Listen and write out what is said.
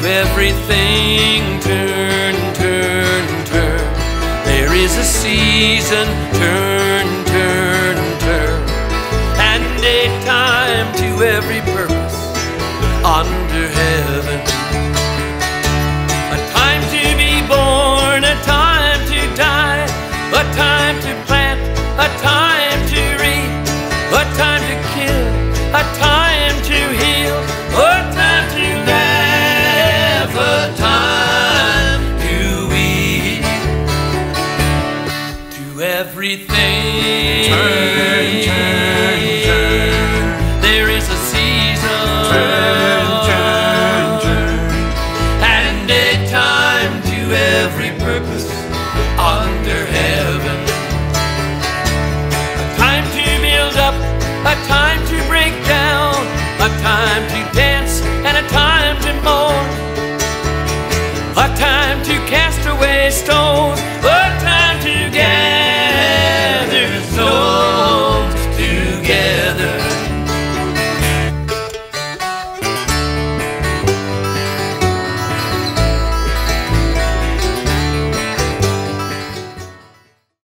everything. Turn, turn, turn. There is a season. Turn, turn, turn. And a time to every purpose under heaven. A time to be born, a time to die, a time to plant, a time to reap, a time to kill, a time to heal, a time to laugh, a time to weep. To everything. Turn, turn, turn. There is a season. Turn, turn, turn. And a time to every purpose under heaven. A time to build up, a time to break down, a time to dance and a time to mourn, a time to cast away stones,